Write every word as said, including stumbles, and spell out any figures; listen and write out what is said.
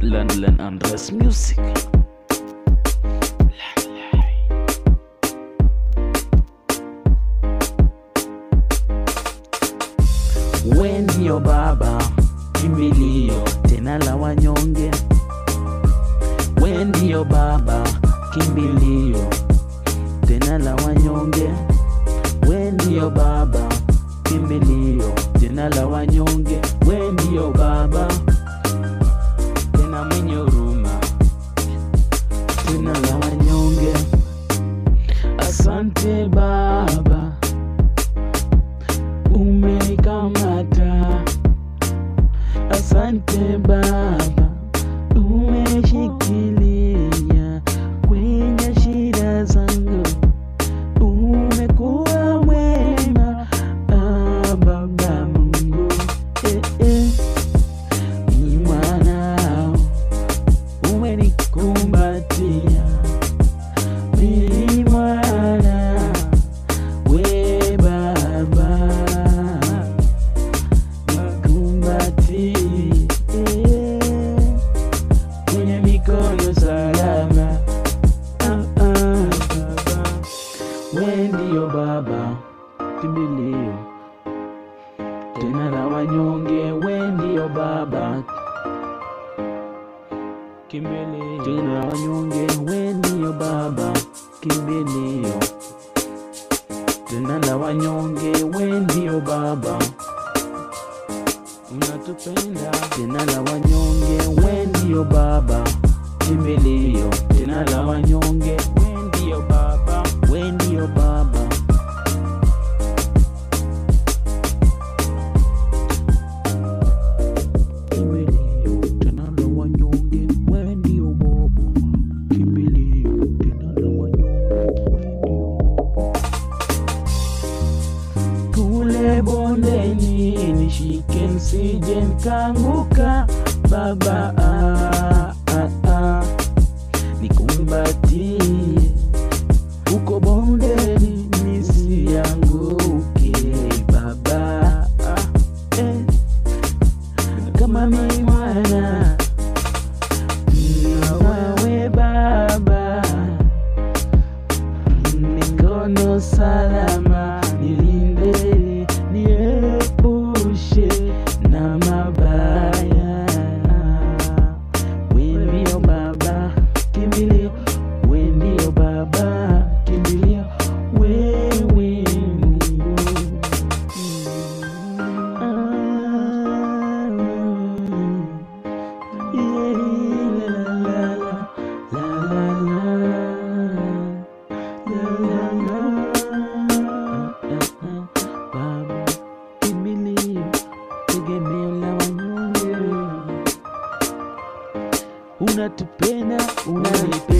London Andres Music. We ndio baba, kimbilio tena la wanyonge. We ndio baba, kimbilio tena la wanyonge. We ndio baba, kimbilio tena la wanyonge. We ndio baba, tena mwenye huruma tena la wanyonge. Asante Baba, umenikamata. Asante Baba, umeshikilia kwenye shida zangu. Umekuwa mwema, ah, Baba Mungu. Eh, eh. Ni mwanao, umenikumbatia. Ni mwana, we Baba, nikumbatie kwenye mikono salama. Ah, ah, Baba. We ndio baba, kimbilio tena la wanyonge. We ndio baba, kimbilio tena la wanyonge. We ndio baba, kimbilio tena la wanyonge. We ndio baba, unatupenda tena la wanyonge. We ndio baba, kimbilio tena la wanyonge. We ndio baba, we ndio baba. Kimbilio tena la wanyonge. We ndio baba, kimbilio tena la wanyonge. Kule bondeni nishike nsije nikaanguka Baba, ah, ah, ah. Nikumbatie uko bondeni nisianguke Baba, ah, eh. Kama mimi mwana nawe Baba, mikono salama nilinde, niepushe na mabaya. We ndio baba, kimbilio. We ndio baba, kimbilio. Wewe ndio ah, yeah, la, la, la, la, la, la, la. Baba, kimbilio, tegemeo la wanyonge. Unatupenda, unanipenda.